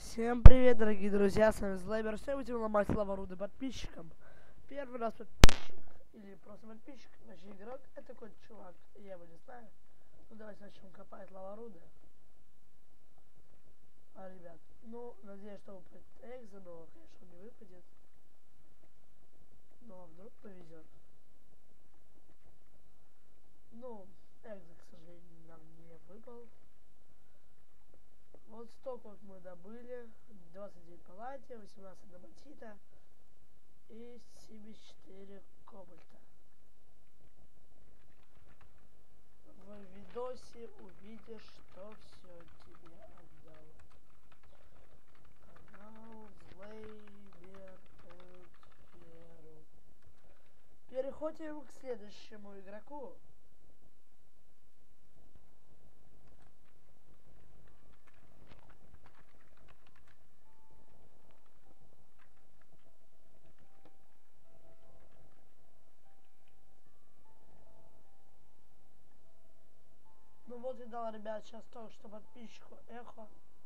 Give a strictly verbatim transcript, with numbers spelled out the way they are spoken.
Всем привет, дорогие друзья, с вами Злейбер. Сегодня будем ломать лава-руды подписчикам. Первый раз подписчик, или просто подписчик, вообще игрок, это такой чувак, я его не знаю. Ну давайте начнем копать лава-руды. А, ребят, ну, надеюсь, что выпадет экзо, но, конечно, он не выпадет. Но вдруг повезет. Ну, экзо, к сожалению, нам не выпал. Вот столько вот мы добыли. двадцать девять палладия, восемнадцать доматита и семьдесят четыре кобальта. В видосе увидишь, что все тебе отдал. Канал Злейбер Путферу. Переходим к следующему игроку. Ну вот и дал, ребят, сейчас только что подписчику эхо.